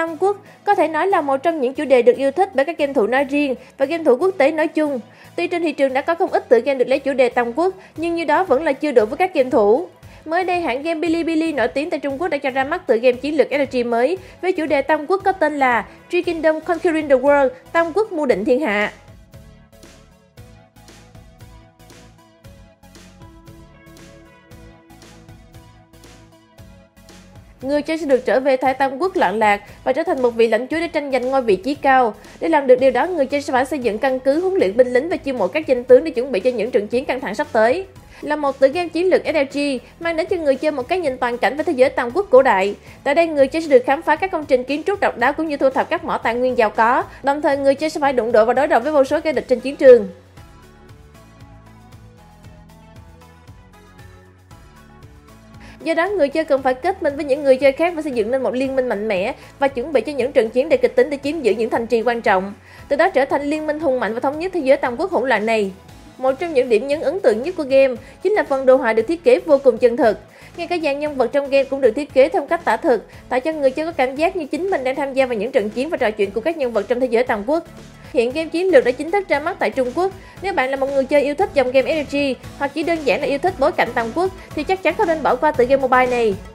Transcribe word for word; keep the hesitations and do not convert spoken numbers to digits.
Tam Quốc có thể nói là một trong những chủ đề được yêu thích bởi các game thủ nói riêng và game thủ quốc tế nói chung. Tuy trên thị trường đã có không ít tựa game được lấy chủ đề Tam Quốc, nhưng như đó vẫn là chưa đủ với các game thủ. Mới đây, hãng game Bilibili nổi tiếng tại Trung Quốc đã cho ra mắt tựa game chiến lược rờ pê giê mới với chủ đề Tam Quốc có tên là Three Kingdoms Conquering the World, Tam Quốc mưu định thiên hạ. Người chơi sẽ được trở về thời Tam Quốc loạn lạc và trở thành một vị lãnh chúa để tranh giành ngôi vị trí cao. Để làm được điều đó, người chơi sẽ phải xây dựng căn cứ, huấn luyện binh lính và chiêu mộ các danh tướng để chuẩn bị cho những trận chiến căng thẳng sắp tới. Là một tựa game chiến lược rờ pê giê mang đến cho người chơi một cái nhìn toàn cảnh về thế giới Tam Quốc cổ đại. Tại đây, người chơi sẽ được khám phá các công trình kiến trúc độc đáo cũng như thu thập các mỏ tài nguyên giàu có. Đồng thời, người chơi sẽ phải đụng độ và đối đầu với vô số kẻ địch trên chiến trường. Do đó, người chơi cần phải kết minh với những người chơi khác và xây dựng nên một liên minh mạnh mẽ và chuẩn bị cho những trận chiến đầy kịch tính để chiếm giữ những thành trì quan trọng. Từ đó trở thành liên minh hùng mạnh và thống nhất thế giới Tam Quốc hỗn loạn này. Một trong những điểm nhấn ấn tượng nhất của game chính là phần đồ họa được thiết kế vô cùng chân thực. Ngay cả dàn nhân vật trong game cũng được thiết kế theo cách tả thực, tạo cho người chơi có cảm giác như chính mình đang tham gia vào những trận chiến và trò chuyện của các nhân vật trong thế giới Tam Quốc. Hiện game chiến lược đã chính thức ra mắt tại Trung Quốc. Nếu bạn là một người chơi yêu thích dòng game rờ pê giê hoặc chỉ đơn giản là yêu thích bối cảnh Tam Quốc thì chắc chắn không nên bỏ qua tựa game mobile này.